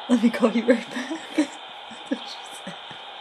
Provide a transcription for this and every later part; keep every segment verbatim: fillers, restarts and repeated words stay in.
Let me call you right back. That's what she said.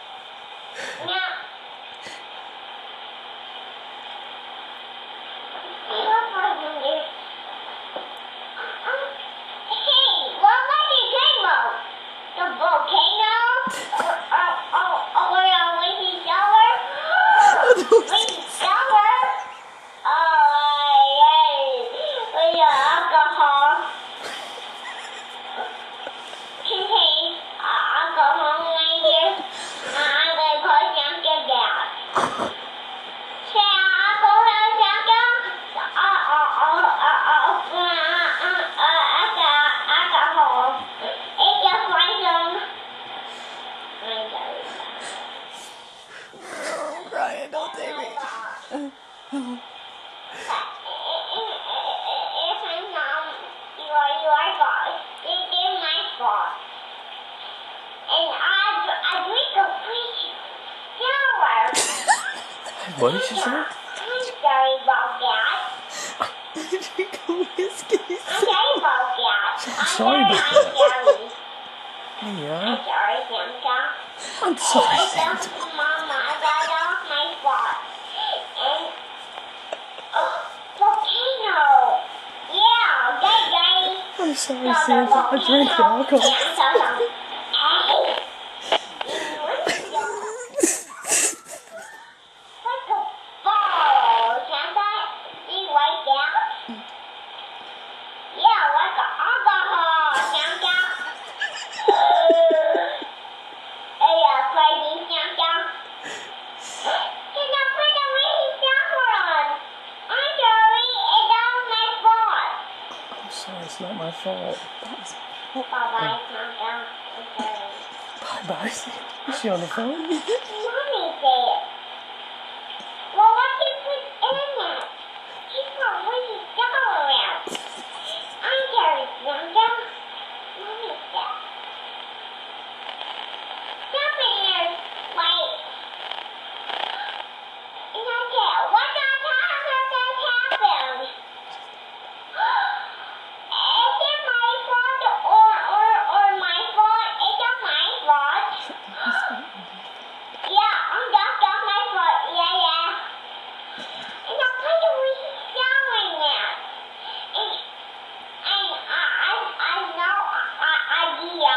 I'm crying, don't take me. If I'm not your, your fault, it is my fault. And I, I drink a free shower. What did she say? I'm sorry about that. I drink a whiskey. I'm sorry about that. I'm sorry about I'm that. sorry. Yeah. I'm sorry, Santa. I'm sorry, It's Santa. Mama, that was my fault. And, oh, volcano. Yeah, that guy. I'm sorry, Santa. I drank the alcohol. Santa. Like a ball, Santa. Do you like that? Yeah, like a alcohol, Santa. Uh, yeah, crazy Santa. Santa, put the rain shower on. I'm sorry, it's not my fault. I'm sorry, it's not my fault. Bye-bye, Santa. I'm sorry. Bye-bye, Santa. Is she on the phone? Mommy said. Well, what did you put in that? She put really shower out. I'm sorry, Santa. Mommy said. Something is like. And I said, what the time has that happened? Is it my fault or, or, or my fault? Is it my fault? Yeah, I'm just got my fault. Yeah, yeah. And I'm kind of really showering now. And, and I, I, I know I, idea.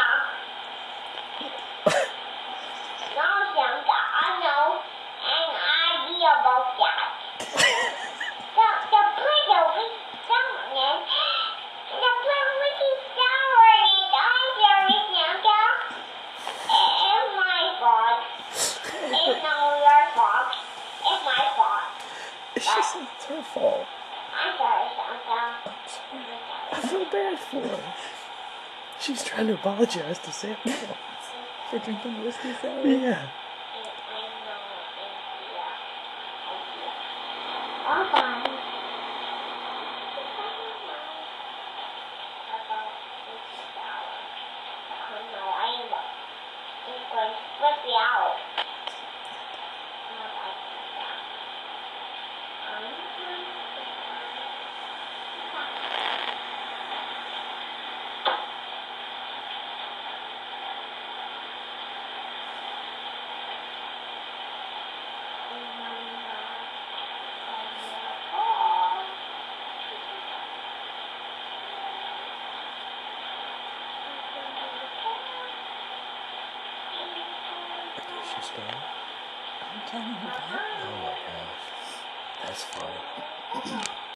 No, Santa, I know an idea about that. The, the place that we showering the place we keep showering it. I'm sorry, Santa. It's my fault. It's not your fault. It's my fault. She said it's her fault. I'm sorry, Santa. I feel bad for her. She's trying to apologize to Santa. For drinking whiskey sour? Yeah. I'm fine. Let's be out. She's done. I'm telling you that. Oh my gosh. That's funny.